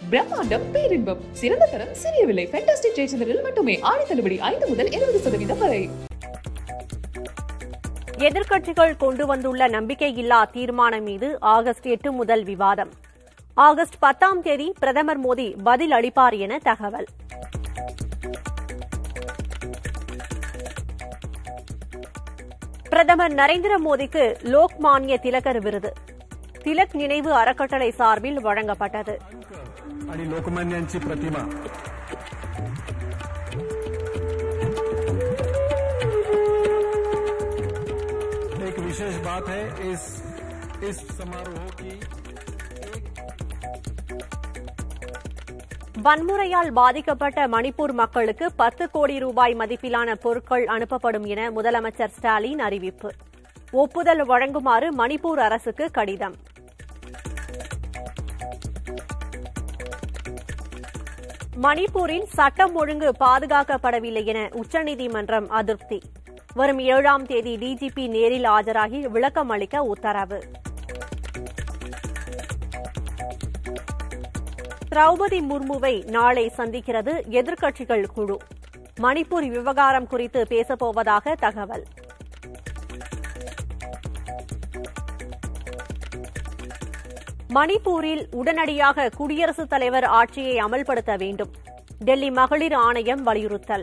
பிரம்மாண்டம் பேரின்பம் சிறந்த தரம் சிறிய விலை ஃபேண்டாஸ்டிக் ஜெயச்சந்திரில் மட்டுமே ஆடி தள்ளுபடி 5 முதல் 20% வரை. எதிர்க்கட்சிகள் கொண்டு வந்துள்ள நம்பிக்கையில்லா தீர்மானம் மீது ஆகஸ்ட் 8 முதல் விவாதம். ஆகஸ்ட் 10ஆம் தேதி பிரதமர் மோடி பதில் அளிப்பார் என தகவல். பிரதமர் நரேந்திர மோடிக்கு லோக்மான்ய திலகர் விருது திலக் நினைவு அறக்கட்டளை சார்பில் வழங்கப்பட்டது. आणि लोकमान्यांची प्रतिमा एक विशेष बात है इस समारोह की. வன்முறையால் பாதிக்கப்பட்ட மணிப்பூர் மக்களுக்கு 10 கோடி ரூபாய் மதிப்பிலான பொருட்கள் அனுப்பப்படும் என முதலமைச்சர் ஸ்டாலின் அறிவிப்பு. ஒப்புதல் வழங்குமாறு மணிப்பூர் அரசுக்கு கடிதம். மணிப்பூரில் சட்டம் ஒழுங்கு பாதுகாக்கப்படவில்லை என உச்சநீதிமன்றம் அதிருப்தி. வரும் 7ஆம் தேதி டிஜிபி நேரில் ஆஜராகி விளக்கம் அளிக்க உத்தரவு. திரௌபதி முர்முவை நாளை சந்திக்கிறது எதிர்க்கட்சிகள் குழு. மணிப்பூர் விவகாரம் குறித்து பேசப்போவதாக தகவல். மணிப்பூரில் உடனடியாக குடியரசுத் தலைவர் ஆட்சியை அமல்படுத்த வேண்டும். டெல்லி மகளிர் ஆணையம் வலியுறுத்தல்.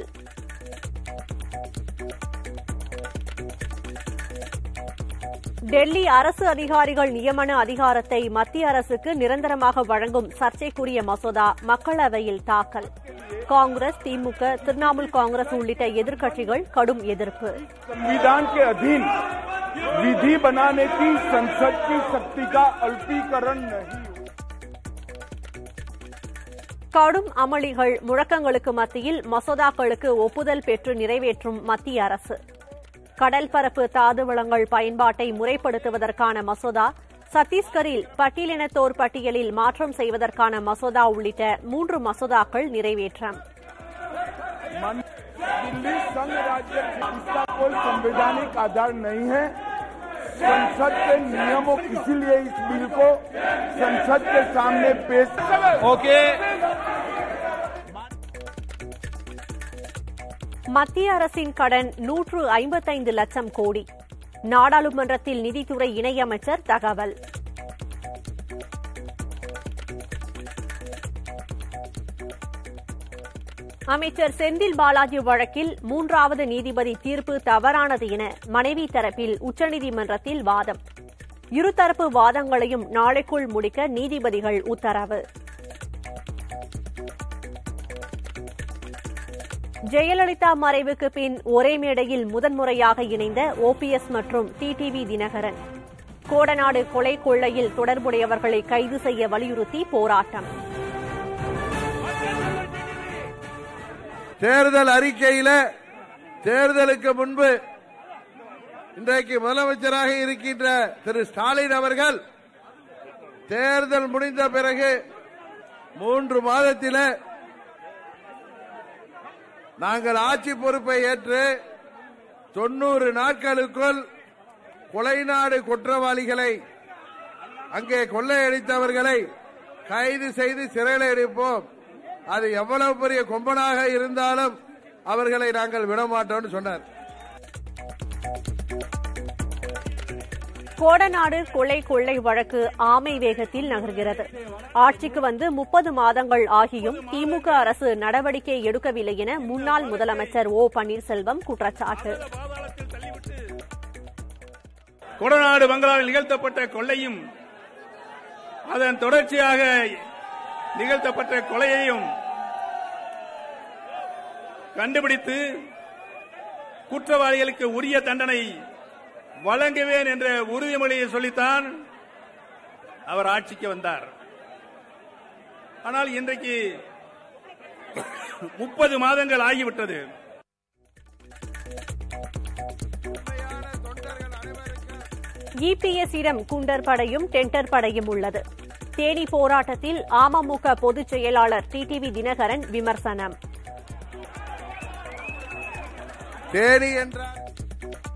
டெல்லி அரசு அதிகாரிகள் நியமன அதிகாரத்தை மத்திய அரசுக்கு நிரந்தரமாக வழங்கும் சர்ச்சைக்குரிய மசோதா மக்களவையில் தாக்கல். காங்கிரஸ், திமுக, திரிணாமுல் காங்கிரஸ் உள்ளிட்ட எதிர்க்கட்சிகள் கடும் எதிர்ப்பு. संविधान के अधीन विधि बनाने की संसद की शक्ति का अल्पीकरण नहीं. கடும் அமளிகள் முழக்கங்களுக்கு மத்தியில் மசோதாக்களுக்கு ஒப்புதல் பெற்று நிறைவேற்றும் மத்திய அரசு. கடல் பரப்பு தாது வளங்கள் பயன்பாட்டை முறைப்படுத்துவதற்கான மசோதா, சத்தீஸ்கரில் பட்டியலினத்தோர் பட்டியலில் மாற்றம் செய்வதற்கான மசோதா உள்ளிட்ட 3 மசோதாக்கள் நிறைவேற்றம். दिल्ली संघ राज्य इसका कोई संवैधानिक आधार नहीं है. संसद के नियमों इसीलिए इस बिल को संसद के सामने पेश மத்திய அரசின் கடன் 155 லட்சம் கோடி. நாடாளுமன்றத்தில் நிதித்துறை இணையமைச்சர் தகவல். அமைச்சர் செந்தில் பாலாஜி வழக்கில் 3வது நீதிபதி தீர்ப்பு தவறானது என மனைவி தரப்பில் உச்சநீதிமன்றத்தில் வாதம். இருதரப்பு வாதங்களையும் நாளைக்குள் முடிக்க நீதிபதிகள் உத்தரவு. ஜெயலலிதா மறைவுக்கு பின் ஒரே மேடையில் முதன்முறையாக இணைந்த ஓபிஎஸ் மற்றும் டிடிவி தினகரன். கோடநாடு கொலை கொள்ளையில் தொடர்புடையவர்களை கைது செய்ய வலியுறுத்தி போராட்டம். தேர்தல் அறிக்கையில தேர்தலுக்கு முன்பு இன்றைக்கு முதலமைச்சராக இருக்கின்ற திரு ஸ்டாலின் அவர்கள் தேர்தல் முடிந்த பிறகு 3 மாதத்தில் நாங்கள் ஆட்சி பொறுப்பை ஏற்று 90 நாட்களுக்குள் கொலைநாடு குற்றவாளிகளை, அங்கே கொள்ளையடித்தவர்களை கைது செய்து சிறையில் அடைப்போம். அது எவ்வளவு பெரிய கொம்பனாக இருந்தாலும் அவர்களை நாங்கள் விடமாட்டோம் சொன்னார். கோடநாடு கொலை கொள்ளை வழக்கு ஆமை வேகத்தில் நகர்கிறது. ஆட்சிக்கு வந்து 30 மாதங்கள் ஆகியும் திமுக அரசு நடவடிக்கை எடுக்கவில்லை என முன்னாள் முதலமைச்சர் ஓ பன்னீர்செல்வம் குற்றச்சாட்டு. கோடநாடு பங்களாவில் நிகழ்த்தப்பட்ட கொள்ளையும் அதன் தொடர்ச்சியாக நிகழ்த்தப்பட்ட கொலையையும் கண்டுபிடித்து குற்றவாளிகளுக்கு உரிய தண்டனை வழங்குவேன் என்ற உறுதிமொழியை சொல்லித்தான் அவர் ஆட்சிக்கு வந்தார். ஆனால் இன்றைக்கு 30 மாதங்கள் ஆகிவிட்டது. இபிஎஸ்ஸிடம் குண்டர் படையும் டெண்டர் படையும் உள்ளது. தேனி போராட்டத்தில் அமமுக பொதுச் செயலாளர் டிடிவி தினகரன் விமர்சனம்.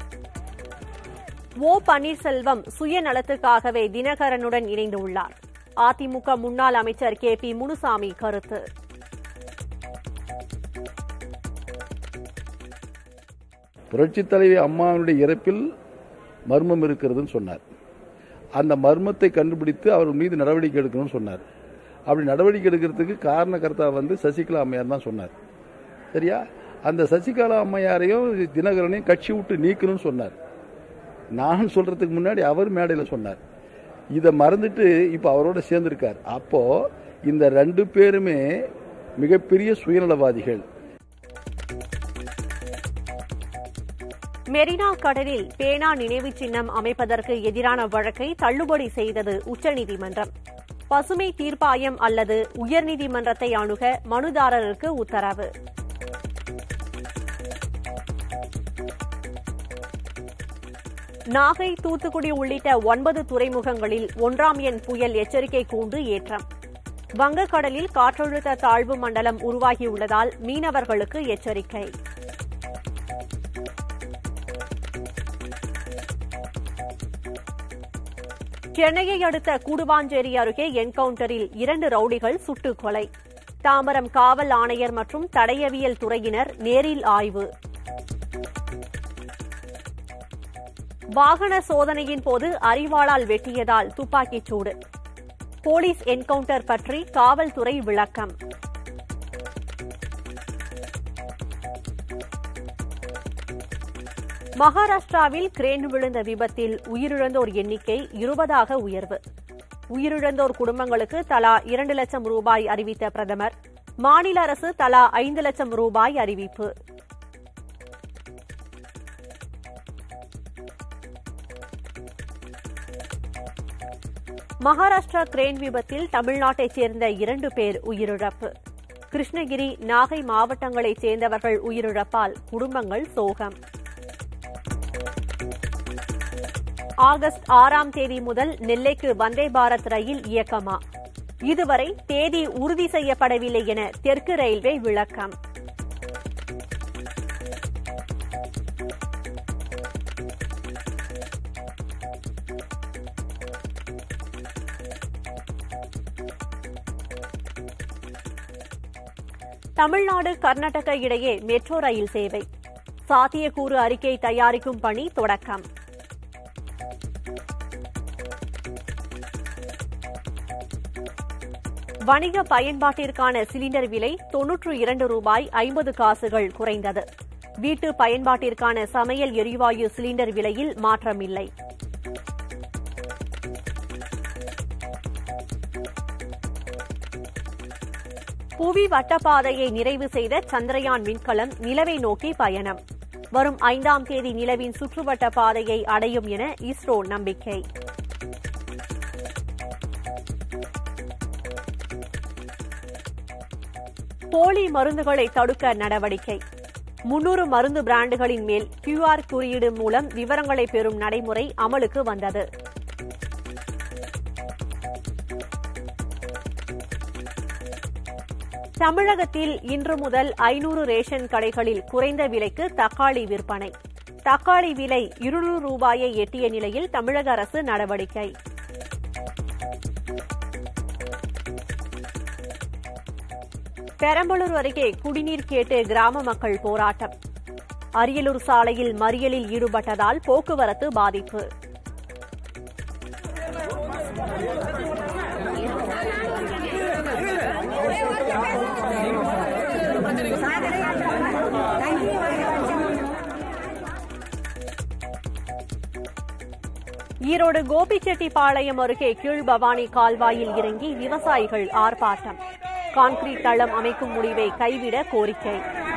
ஓ பன்னீர்செல்வம் சுயநலத்துக்காகவே தினகரனுடன் இணைந்துள்ளார். அதிமுக முன்னாள் அமைச்சர் KP முனுசாமி கருத்து. புரட்சித் தலைவி அம்மாவுடைய இறப்பில் மர்மம் இருக்கிறதுன்னு சொன்னார். அந்த மர்மத்தை கண்டுபிடித்து அவர் மீது நடவடிக்கை எடுக்கணும்னு சொன்னார். அப்படி நடவடிக்கை எடுக்கிறதுக்கு காரணகர்த்தா சசிகலா அம்மையார் தான் சொன்னார். சரியா? அந்த சசிகலா அம்மையாரையும் தினகரனையும் கட்சி விட்டு நீக்கணும்னு சொன்னார். நான் சொல்றதுக்கு முன்னாடி அவர் மேடையில் சொன்னார். இதை மறந்துட்டு இப்ப அவரோட சேர்ந்திருக்கார். அப்போ இந்த ரெண்டு பேருமே மிகப்பெரிய சுயநலவாதிகள். மெரினா கடலில் பேனா நினைவு சின்னம் அமைப்பதற்கு எதிரான வழக்கை தள்ளுபடி செய்தது உச்சநீதிமன்றம். பசுமை தீர்ப்பாயம் அல்லது உயர்நீதிமன்றத்தை அணுக மனுதாரருக்கு உத்தரவு. நாகை, தூத்துக்குடி உள்ளிட்ட 9 துறைமுகங்களில் 1ஆம் எண் புயல் எச்சரிக்கை கூண்டு ஏற்றம். வங்கக்கடலில் காற்றழுத்த தாழ்வு மண்டலம் உருவாகியுள்ளதால் மீனவர்களுக்கு எச்சரிக்கை. சென்னையை அடுத்த கூடுவாஞ்சேரி அருகே என்கவுண்டரில் 2 ரவுடிகள் சுட்டுக் கொலை. தாம்பரம் காவல் ஆணையர் மற்றும் தடயவியல் துறையினர் நேரில் ஆய்வு. வாகன சோதனையின் போது அரிவாளால் வெட்டியதால் துப்பாக்கிச் சூடு. போலீஸ் என்கவுண்டர் பற்றி காவல்துறை விளக்கம். மகாராஷ்டிராவில் கிரேன் விழுந்த விபத்தில் உயிரிழந்தோர் எண்ணிக்கை 20ஆக உயர்வு. உயிரிழந்தோர் குடும்பங்களுக்கு தலா 2 லட்சம் ரூபாய் அறிவித்த பிரதமர். மாநில அரசு தலா 5 லட்சம் ரூபாய் அறிவிப்பு. மகாராஷ்டிரா கிரேன் விபத்தில் தமிழ்நாட்டைச் சேர்ந்த 2 பேர் உயிரிழப்பு. கிருஷ்ணகிரி, நாகை மாவட்டங்களைச் சேர்ந்தவர்கள் உயிரிழப்பால் குடும்பங்கள் சோகம். ஆகஸ்ட் 6ஆம் தேதி முதல் நெல்லைக்கு வந்தே பாரத் ரயில் இயக்கமா? இதுவரை தேதி உறுதி செய்யப்படவில்லை என தெற்கு ரயில்வே விளக்கம். தமிழ்நாடு, கர்நாடகா இடையே மெட்ரோ ரயில் சேவை. சாத்தியக்கூறு அறிக்கை தயாரிக்கும் பணி தொடக்கம். வணிக பயன்பாட்டிற்கான சிலிண்டர் விலை 92 ரூபாய் 50 காசுகள் குறைந்தது. வீட்டு பயன்பாட்டிற்கான சமையல் எரிவாயு சிலிண்டர் விலையில் மாற்றமில்லை. புவி வட்டப்பாதையை நிறைவு செய்த சந்திரயான் விண்கலம் நிலவை நோக்கி பயணம். வரும் 5ஆம் தேதி நிலவின் சுற்றுவட்ட பாதையை அடையும் என இஸ்ரோ நம்பிக்கை. போலி மருந்துகளை தடுக்க நடவடிக்கை. 300 மருந்து பிராண்டுகளின் மேல் QR குறியீடு மூலம் விவரங்களை பெறும் நடைமுறை அமலுக்கு வந்தது. தமிழகத்தில் இன்று முதல் 500 ரேஷன் கடைகளில் குறைந்த விலைக்கு தக்காளி விற்பனை. தக்காளி விலை 200 ரூபாயை எட்டிய நிலையில் தமிழக அரசு நடவடிக்கை. பெரம்பலூர் அருகே குடிநீர் கேட்டு கிராம மக்கள் போராட்டம். அரியலூர் சாலையில் மறியலில் ஈடுபட்டதால் போக்குவரத்து பாதிப்பு. ஈரோடு கோபிச்செட்டிப்பாளையம் அருகே கீழ்பவானி கால்வாயில் இறங்கி விவசாயிகள் ஆர்ப்பாட்டம். கான்கிரீட் தளம் அமைக்கும் முடிவை கைவிட கோரிக்கை.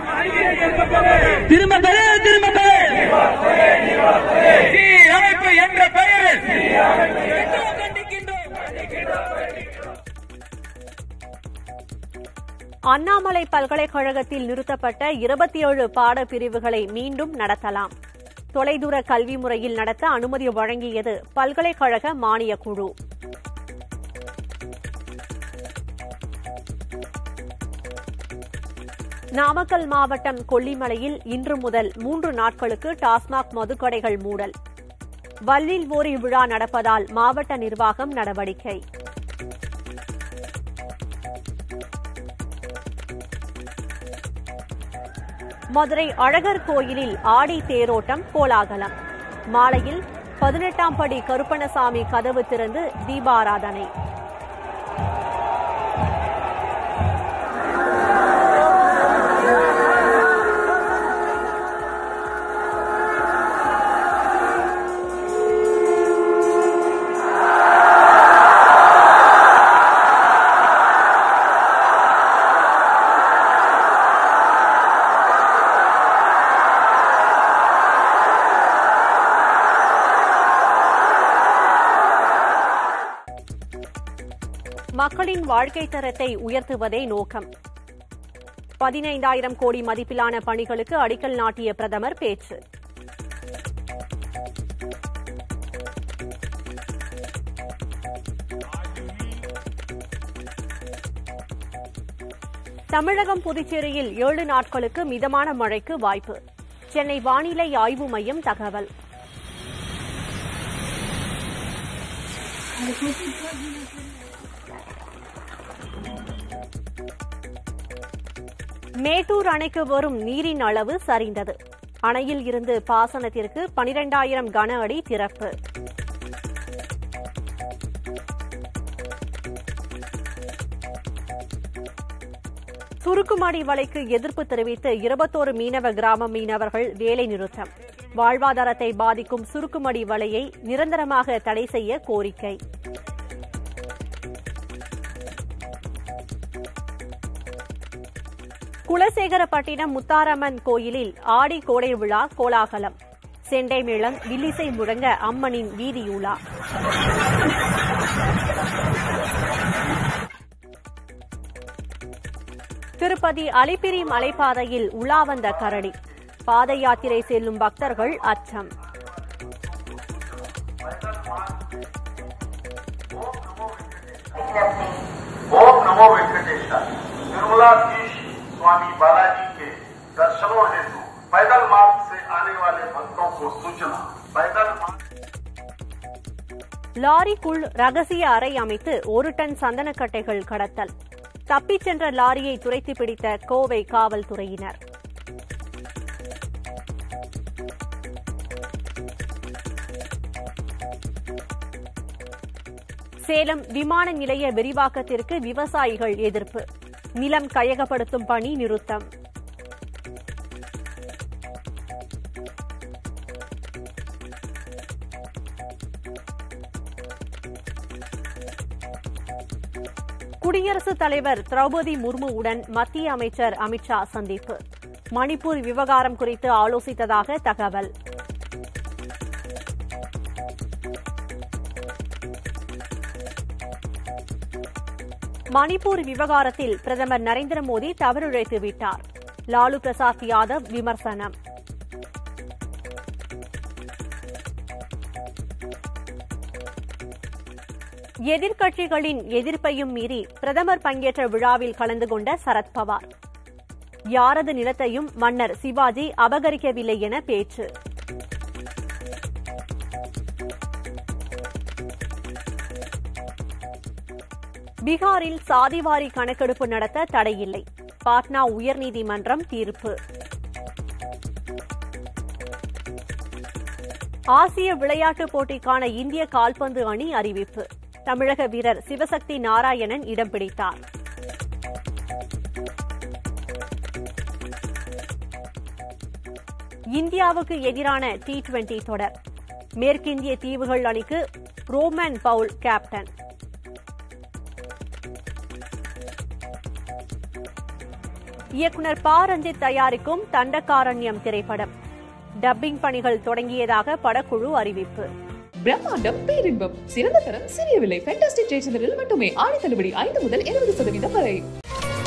அண்ணாமலை பல்கலைக்கழகத்தில் நிறுத்தப்பட்ட 27 பாடப்பிரிவுகளை மீண்டும் நடத்தலாம். தொலைதூர கல்வி முறையில் நடத்த அனுமதி வழங்கியது பல்கலைக்கழக மானியக் குழு. நாமக்கல் மாவட்டம் கொல்லிமலையில் இன்று முதல் 3 நாட்களுக்கு டாஸ்மாக் மதுக்கடைகள் மூடல். வல்வில் ஓரி விழா நடப்பதால் மாவட்ட நிர்வாகம் நடவடிக்கை. மதுரை அழகர் கோயிலில் ஆடி தேரோட்டம் கோலாகலம். மாலையில் 18ஆம் படி கருப்பணசாமி கதவு திறந்து தீபாராதனை. மக்களின் வாழ்க்கை தரத்தை உயர்த்துவதே நோக்கம். 15,000 கோடி மதிப்பிலான பணிகளுக்கு அடிக்கல் நாட்டிய பிரதமர் பேச்சு. தமிழகம் புதுச்சேரியில் 7 நாட்களுக்கு மிதமான மழைக்கு வாய்ப்பு. சென்னை வானிலை ஆய்வு மையம் தகவல். மேட்டூர் அணைக்கு வரும் நீரின் அளவு சரிந்தது. அணையில் இருந்து பாசனத்திற்கு 12,000 கன அடி திறப்பு. சுருக்குமடி வலைக்கு எதிர்ப்பு தெரிவித்து 21 மீனவ கிராம மீனவர்கள் வேலை நிறுத்தம். வாழ்வாதாரத்தை பாதிக்கும் சுருக்குமடி வலையை நிரந்தரமாக தடை செய்ய கோரிக்கை. குலசேகரப்பட்டினம் முத்தாரம்மன் கோயிலில் ஆடி கோடை விழா கோலாகலம். செண்டை மேளம் வில்லிசை முழங்க அம்மனின் வீதியுலா. திருப்பதி அலிப்பிரி மலைப்பாதையில் உலா வந்த கரடி. பாத யாத்திரை செல்லும் பக்தர்கள் அச்சம். ओम नमो वेंकटेश्वर निर्मलाधीश स्वामी बालाजी के दर्शनों हेतु पैदल मार्ग से आने वाले भक्तों को सूचना. पैदल லாரிக்குள் ரகசிய அறை அமைத்து 1 டன் சந்தனக்கட்டைகள் கடத்தல். தப்பிச் சென்ற லாரியை துரைத்து பிடித்த கோவை காவல்துறையினர். சேலம் விமான நிலைய விரிவாக்கத்திற்கு விவசாயிகள் எதிர்ப்பு. நிலம் கையகப்படுத்தும் பணி நிறுத்தம். குடியரசுத் தலைவர் திரௌபதி முர்முவுடன் மத்திய அமைச்சர் அமித்ஷா சந்திப்பு. மணிப்பூர் விவகாரம் குறித்து ஆலோசித்ததாக தகவல். மணிப்பூர் விவகாரத்தில் பிரதமர் நரேந்திர மோடி தவறிழைத்து விட்டார். லாலு பிரசாத் யாதவ் விமர்சனம். எதிர்க்கட்சிகளின் எதிர்ப்பையும் மீறி பிரதமர் பங்கேற்ற விழாவில் கலந்து கொண்ட சரத்பவார். யாரது நிலத்தையும் மன்னர் சிவாஜி அபகரிக்கவில்லை என பேச்சு. பீகாரில் சாதிவாரி கணக்கெடுப்பு நடத்த தடையில்லை. பாட்னா உயர்நீதிமன்றம் தீர்ப்பு. ஆசிய விளையாட்டுப் போட்டிக்கான இந்திய கால்பந்து அணி அறிவிப்பு. தமிழக வீரர் சிவசக்தி நாராயணன் இடம் பிடித்தார். இந்தியாவுக்கு எதிரான T20 தொடர். மேற்கிந்திய தீவுகள் அணிக்கு ரோமன் பவுல் கேப்டன். இயக்குநர் ப. ரஞ்சித் தயாரிக்கும் தண்டகாரண்யம் திரைப்படம். டப்பிங் பணிகள் தொடங்கியதாக படக்குழு அறிவிப்பு. பிரம்மாண்டம் பேரின்பம் சிறந்த தரம் சிறிய விலை ஃபேண்டாஸ்டிக் ஜெயச்சந்திரில் மட்டுமே ஆடி தள்ளுபடி 5 முதல் 20% வரை.